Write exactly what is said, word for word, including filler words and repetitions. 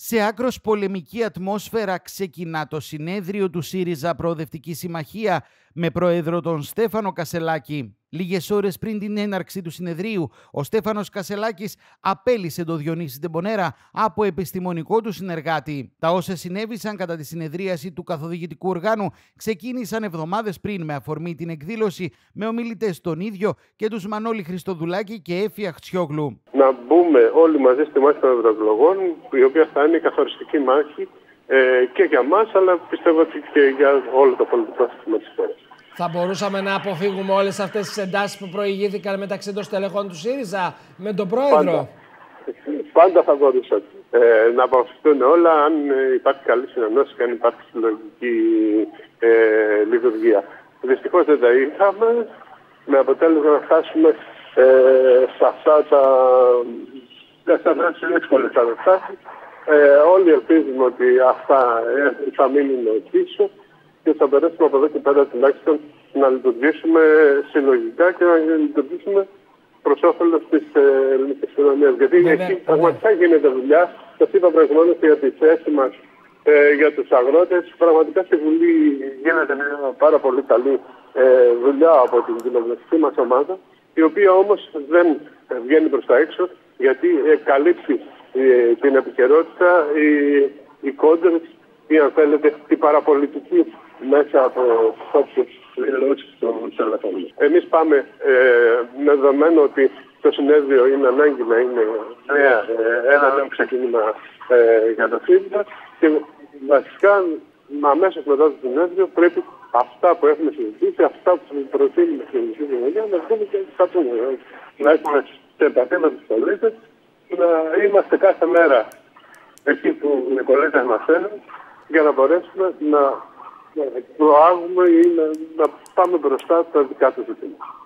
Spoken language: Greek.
Σε άκρος πολεμική ατμόσφαιρα ξεκινά το συνέδριο του ΣΥΡΙΖΑ Προοδευτική Συμμαχία με πρόεδρο τον Στέφανο Κασσελάκη. Λίγες ώρες πριν την έναρξη του συνεδρίου, ο Στέφανος Κασσελάκης απέλυσε τον Διονύση Ντεμπονέρα από επιστημονικό του συνεργάτη. Τα όσα συνέβησαν κατά τη συνεδρίαση του καθοδηγητικού οργάνου ξεκίνησαν εβδομάδες πριν με αφορμή την εκδήλωση με ομιλητές τον ίδιο και τους Μανώλη Χριστοδουλάκη και Έφη Αχτσιόγλου. Να μπούμε όλοι μαζί στη μάχη των ευρωεκλογών, η οποία θα είναι η καθοριστική μάχη ε, και για μας, αλλά πιστεύω ότι και για όλο το πολιτικό σύστημα της χώρας. Θα μπορούσαμε να αποφύγουμε όλες αυτές τις εντάσεις που προηγήθηκαν μεταξύ των στελεχών του ΣΥΡΙΖΑ με τον πρόεδρο? Πάντα, Πάντα θα μπορούσαν ε, να αποφυγούν όλα αν υπάρχει καλή συνεννόηση και αν υπάρχει συλλογική ε, λειτουργία. Δυστυχώς δεν τα είχαμε, με αποτέλεσμα να φτάσουμε ε, σε αυτά τα δύσκολες καταστάσεις. Ε, όλοι ελπίζουμε ότι αυτά ε, θα μείνουν πίσω και θα μπορέσουμε από εδώ και πέρα τουλάχιστον να λειτουργήσουμε συλλογικά και να λειτουργήσουμε προς όφελος της ελληνικής κοινωνίας. Γιατί ναι, εκεί πραγματικά γίνεται δουλειά. Σας είπα προηγουμένως για τη θέση μας ε, για τους αγρότες. Πραγματικά στη Βουλή γίνεται μια πάρα πολύ καλή ε, δουλειά από την κοινοβουλευτική μας ομάδα, η οποία όμως δεν βγαίνει προς τα έξω, γιατί ε, καλύπτει ε, την επικαιρότητα, οι, οι κόντρες ή αν θέλετε η παραπολιτική μέσα από όποιες δηλώσεις των στελεχών. Εμείς πάμε ε, με δεδομένο ότι το συνέδριο είναι ανάγκη να είναι νέα, ε, ένα νέο ξεκίνημα ε, για το ΣΥΡΙΖΑ και βασικά αμέσως μετά το συνέδριο πρέπει αυτά που έχουμε συζητήσει, αυτά που προτείνουμε στην ελληνική κοινωνία να δούμε και θα πούμε. Να έχουμε σε επαφή με τους πολίτες, να είμαστε κάθε μέρα εκεί που οι πολίτες μας θέλουν για να μπορέσουμε να προάγουμε ή να, να πάμε μπροστά τα δικά τους ζητήματα.